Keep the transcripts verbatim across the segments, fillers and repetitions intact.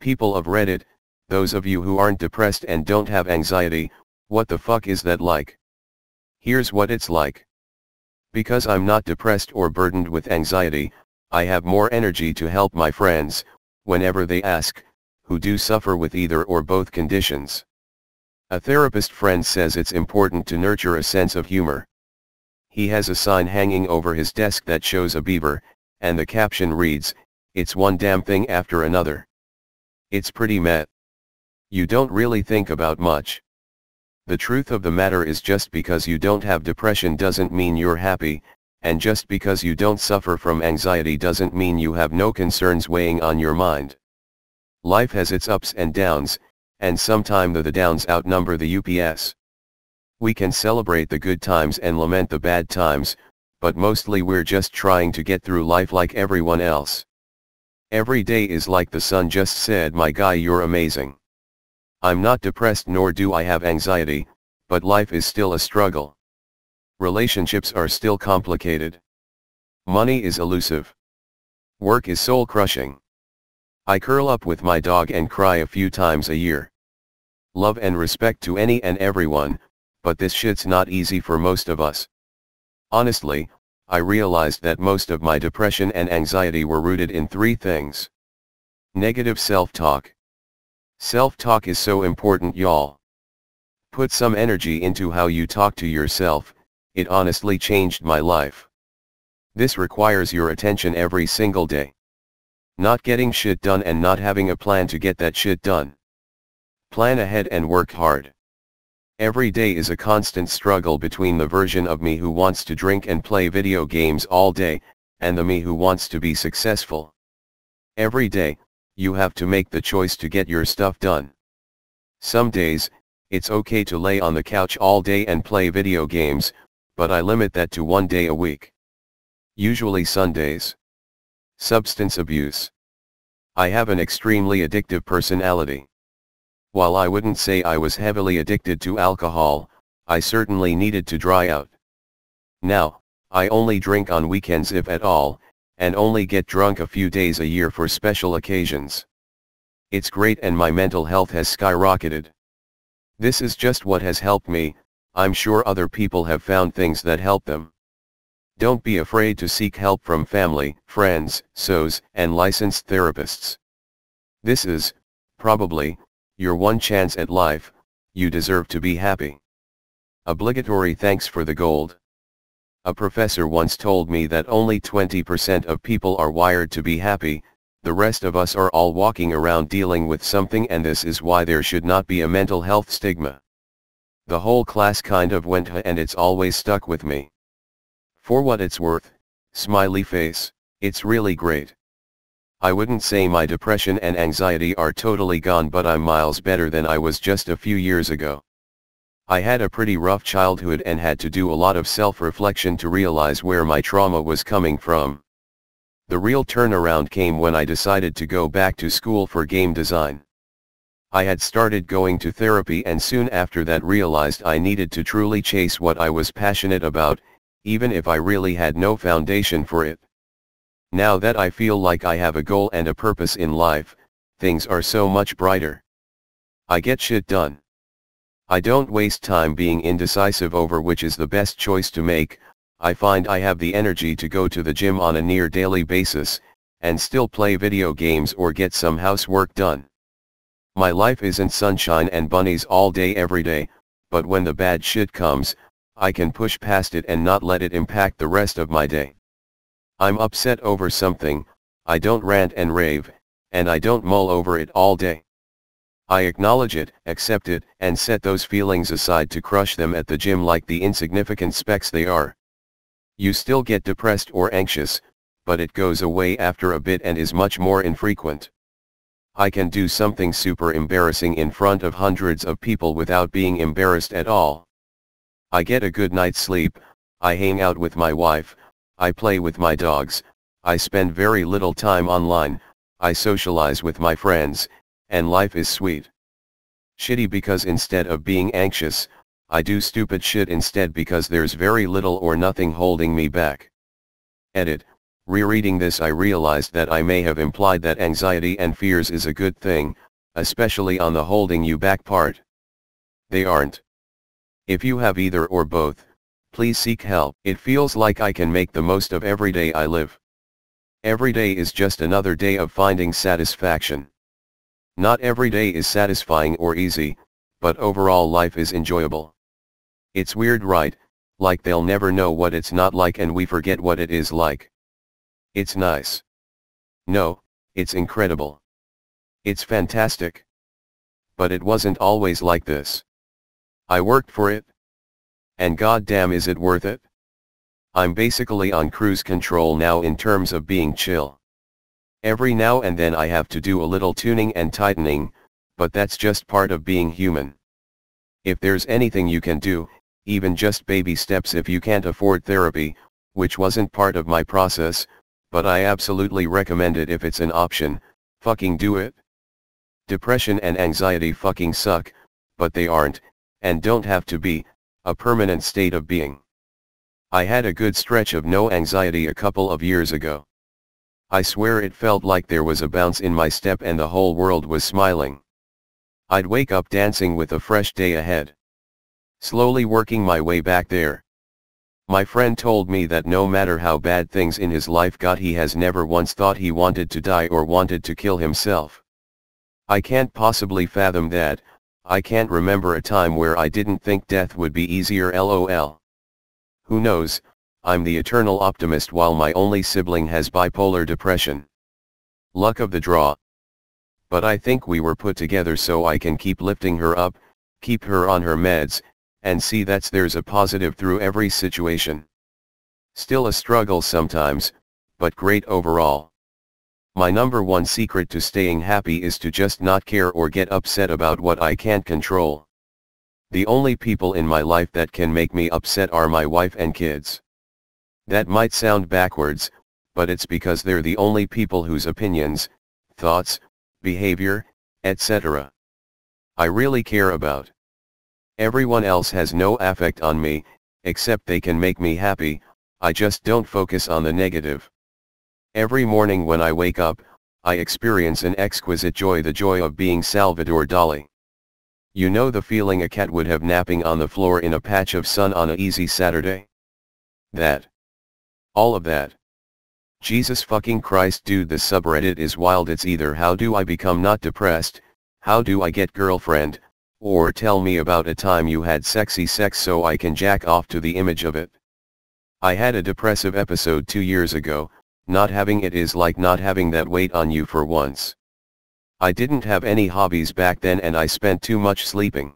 People of Reddit, those of you who aren't depressed and don't have anxiety, what the fuck is that like? Here's what it's like. Because I'm not depressed or burdened with anxiety, I have more energy to help my friends, whenever they ask, who do suffer with either or both conditions. A therapist friend says it's important to nurture a sense of humor. He has a sign hanging over his desk that shows a beaver, and the caption reads, "It's one damn thing after another." It's pretty meh. You don't really think about much. The truth of the matter is, just because you don't have depression doesn't mean you're happy, and just because you don't suffer from anxiety doesn't mean you have no concerns weighing on your mind. Life has its ups and downs, and sometime the, the downs outnumber the ups. We can celebrate the good times and lament the bad times, but mostly we're just trying to get through life like everyone else. Every day is like the sun just said, "My guy, you're amazing." I'm not depressed nor do I have anxiety, but life is still a struggle. Relationships are still complicated. Money is elusive. Work is soul-crushing. I curl up with my dog and cry a few times a year. Love and respect to any and everyone, but this shit's not easy for most of us. Honestly, I realized that most of my depression and anxiety were rooted in three things. Negative self-talk. Self-talk is so important, y'all. Put some energy into how you talk to yourself. It honestly changed my life. This requires your attention every single day. Not getting shit done and not having a plan to get that shit done. Plan ahead and work hard. Every day is a constant struggle between the version of me who wants to drink and play video games all day, and the me who wants to be successful. Every day, you have to make the choice to get your stuff done. Some days, it's okay to lay on the couch all day and play video games, but I limit that to one day a week. Usually Sundays. Substance abuse. I have an extremely addictive personality. While I wouldn't say I was heavily addicted to alcohol, I certainly needed to dry out. Now, I only drink on weekends if at all, and only get drunk a few days a year for special occasions. It's great and my mental health has skyrocketed. This is just what has helped me. I'm sure other people have found things that help them. Don't be afraid to seek help from family, friends, S Os, and licensed therapists. This is, probably, your one chance at life. You deserve to be happy. Obligatory thanks for the gold. A professor once told me that only twenty percent of people are wired to be happy, the rest of us are all walking around dealing with something, and this is why there should not be a mental health stigma. The whole class kind of went huh, and it's always stuck with me. For what it's worth, smiley face, it's really great. I wouldn't say my depression and anxiety are totally gone, but I'm miles better than I was just a few years ago. I had a pretty rough childhood and had to do a lot of self-reflection to realize where my trauma was coming from. The real turnaround came when I decided to go back to school for game design. I had started going to therapy and soon after that realized I needed to truly chase what I was passionate about, even if I really had no foundation for it. Now that I feel like I have a goal and a purpose in life, things are so much brighter. I get shit done. I don't waste time being indecisive over which is the best choice to make. I find I have the energy to go to the gym on a near daily basis, and still play video games or get some housework done. My life isn't sunshine and bunnies all day every day, but when the bad shit comes, I can push past it and not let it impact the rest of my day. I'm upset over something, I don't rant and rave, and I don't mull over it all day. I acknowledge it, accept it, and set those feelings aside to crush them at the gym like the insignificant specks they are. You still get depressed or anxious, but it goes away after a bit and is much more infrequent. I can do something super embarrassing in front of hundreds of people without being embarrassed at all. I get a good night's sleep, I hang out with my wife, I play with my dogs, I spend very little time online, I socialize with my friends, and life is sweet. Shitty because instead of being anxious, I do stupid shit instead because there's very little or nothing holding me back. Edit, Rereading this, I realized that I may have implied that anxiety and fears is a good thing, especially on the holding you back part. They aren't. If you have either or both, please seek help. It feels like I can make the most of every day I live. Every day is just another day of finding satisfaction. Not every day is satisfying or easy, but overall life is enjoyable. It's weird, right? Like they'll never know what it's not like and we forget what it is like. It's nice. No, it's incredible. It's fantastic. But it wasn't always like this. I worked for it. And goddamn, is it worth it? I'm basically on cruise control now in terms of being chill. Every now and then I have to do a little tuning and tightening, but that's just part of being human. If there's anything you can do, even just baby steps if you can't afford therapy, which wasn't part of my process, but I absolutely recommend it if it's an option, fucking do it. Depression and anxiety fucking suck, but they aren't, and don't have to be, a permanent state of being. I had a good stretch of no anxiety a couple of years ago. I swear it felt like there was a bounce in my step and the whole world was smiling. I'd wake up dancing with a fresh day ahead. Slowly working my way back there. My friend told me that no matter how bad things in his life got, he has never once thought he wanted to die or wanted to kill himself. I can't possibly fathom that. I can't remember a time where I didn't think death would be easier, lol. Who knows, I'm the eternal optimist while my only sibling has bipolar depression. Luck of the draw. But I think we were put together so I can keep lifting her up, keep her on her meds, and see that there's a positive through every situation. Still a struggle sometimes, but great overall. My number one secret to staying happy is to just not care or get upset about what I can't control. The only people in my life that can make me upset are my wife and kids. That might sound backwards, but it's because they're the only people whose opinions, thoughts, behavior, et cetera I really care about. Everyone else has no effect on me, except they can make me happy. I just don't focus on the negative. Every morning when I wake up, I experience an exquisite joy, the joy of being Salvador Dali. You know the feeling a cat would have napping on the floor in a patch of sun on a easy Saturday? That. All of that. Jesus fucking Christ, dude, the subreddit is wild. It's either how do I become not depressed, how do I get girlfriend, or tell me about a time you had sexy sex so I can jack off to the image of it. I had a depressive episode two years ago. Not having it is like not having that weight on you for once. I didn't have any hobbies back then and I spent too much sleeping.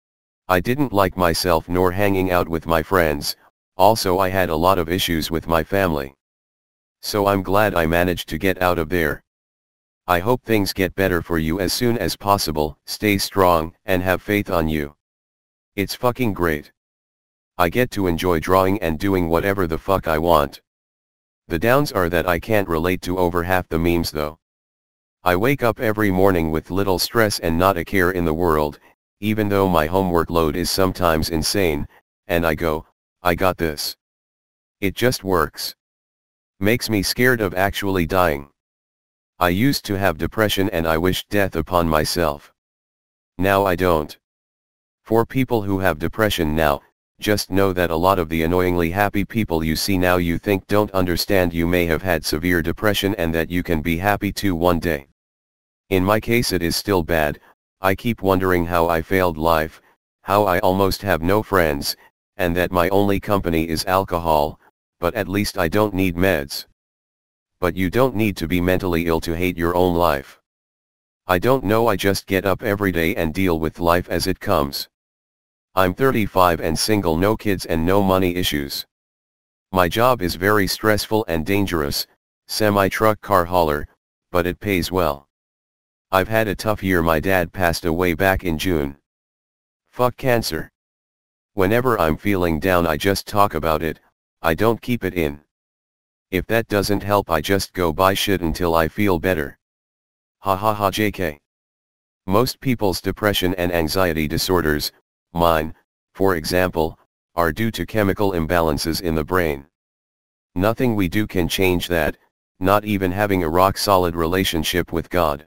I didn't like myself nor hanging out with my friends, also I had a lot of issues with my family. So I'm glad I managed to get out of there. I hope things get better for you as soon as possible. Stay strong and have faith on you. It's fucking great. I get to enjoy drawing and doing whatever the fuck I want. The downs are that I can't relate to over half the memes though. I wake up every morning with little stress and not a care in the world, even though my homework load is sometimes insane, and I go, I got this. It just works. Makes me scared of actually dying. I used to have depression and I wished death upon myself. Now I don't. For people who have depression now, just know that a lot of the annoyingly happy people you see now you think don't understand you may have had severe depression and that you can be happy too one day. In my case it is still bad. I keep wondering how I failed life, how I almost have no friends, and that my only company is alcohol, but at least I don't need meds. But you don't need to be mentally ill to hate your own life. I don't know, I just get up every day and deal with life as it comes. I'm thirty-five and single, no kids and no money issues. My job is very stressful and dangerous, semi-truck car hauler, but it pays well. I've had a tough year. My dad passed away back in June. Fuck cancer. Whenever I'm feeling down I just talk about it, I don't keep it in. If that doesn't help I just go buy shit until I feel better. Ha ha ha J K. Most people's depression and anxiety disorders, mine, for example, are due to chemical imbalances in the brain. Nothing we do can change that, not even having a rock-solid relationship with God.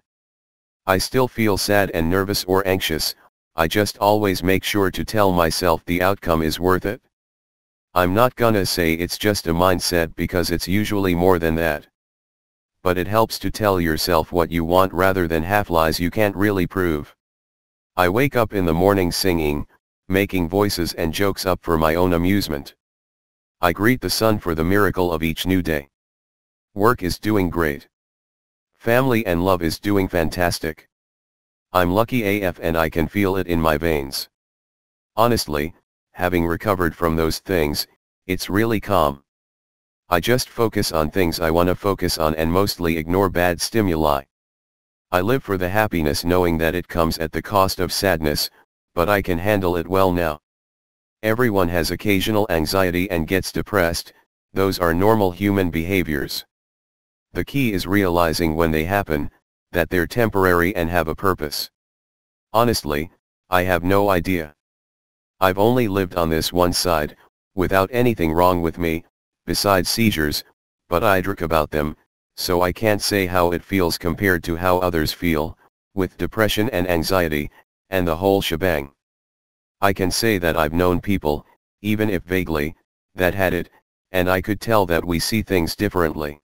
I still feel sad and nervous or anxious, I just always make sure to tell myself the outcome is worth it. I'm not gonna say it's just a mindset because it's usually more than that. But it helps to tell yourself what you want rather than half-lies you can't really prove. I wake up in the morning singing, making voices and jokes up for my own amusement. I greet the sun for the miracle of each new day. Work is doing great. Family and love is doing fantastic. I'm lucky A F and I can feel it in my veins. Honestly, having recovered from those things, it's really calm. I just focus on things I want to focus on and mostly ignore bad stimuli. I live for the happiness knowing that it comes at the cost of sadness, but I can handle it well now. Everyone has occasional anxiety and gets depressed, those are normal human behaviors. The key is realizing when they happen, that they're temporary and have a purpose. Honestly, I have no idea. I've only lived on this one side, without anything wrong with me, besides seizures, but I drink about them, so I can't say how it feels compared to how others feel, with depression and anxiety, and the whole shebang. I can say that I've known people, even if vaguely, that had it, and I could tell that we see things differently.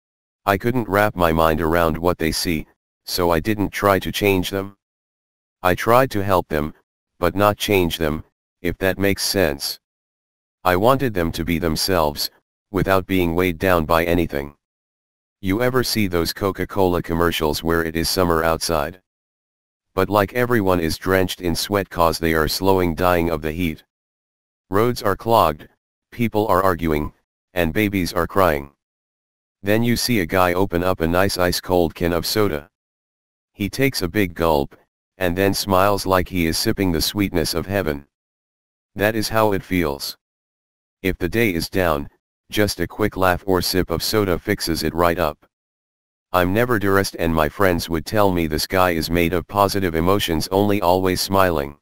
I couldn't wrap my mind around what they see, so I didn't try to change them. I tried to help them, but not change them, if that makes sense. I wanted them to be themselves, without being weighed down by anything. You ever see those Coca-Cola commercials where it is summer outside? But like everyone is drenched in sweat cause they are slowing dying of the heat. Roads are clogged, people are arguing, and babies are crying. Then you see a guy open up a nice ice-cold can of soda. He takes a big gulp, and then smiles like he is sipping the sweetness of heaven. That is how it feels. If the day is down, just a quick laugh or sip of soda fixes it right up. I'm never depressed and my friends would tell me this guy is made of positive emotions only always smiling.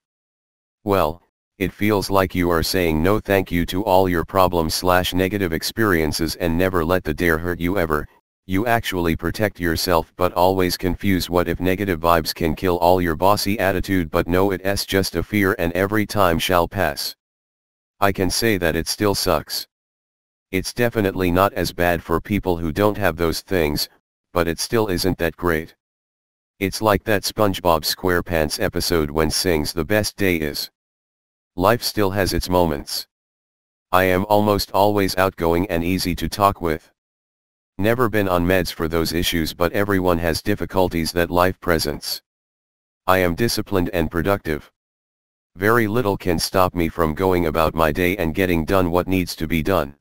Well, it feels like you are saying no thank you to all your problems slash negative experiences and never let the dare hurt you ever. You actually protect yourself but always confuse what if negative vibes can kill all your bossy attitude but no it's just a fear and every time shall pass. I can say that it still sucks. It's definitely not as bad for people who don't have those things, but it still isn't that great. It's like that SpongeBob SquarePants episode when sings the best day is. Life still has its moments. I am almost always outgoing and easy to talk with. Never been on meds for those issues but everyone has difficulties that life presents. I am disciplined and productive. Very little can stop me from going about my day and getting done what needs to be done.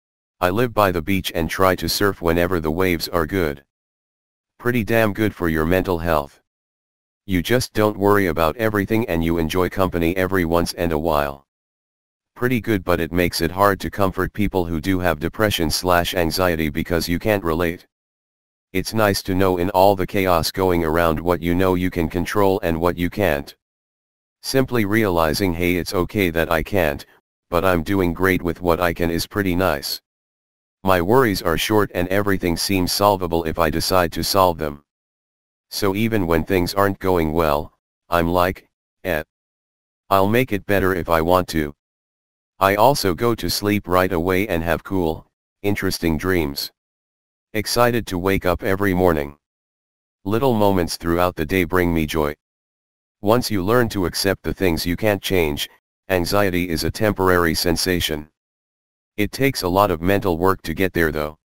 I live by the beach and try to surf whenever the waves are good. Pretty damn good for your mental health. You just don't worry about everything and you enjoy company every once and a while. Pretty good, but it makes it hard to comfort people who do have depression slash anxiety because you can't relate. It's nice to know in all the chaos going around what you know you can control and what you can't. Simply realizing hey it's okay that I can't, but I'm doing great with what I can is pretty nice. My worries are short and everything seems solvable if I decide to solve them. So even when things aren't going well, I'm like, eh. I'll make it better if I want to. I also go to sleep right away and have cool, interesting dreams. Excited to wake up every morning. Little moments throughout the day bring me joy. Once you learn to accept the things you can't change, anxiety is a temporary sensation. It takes a lot of mental work to get there though.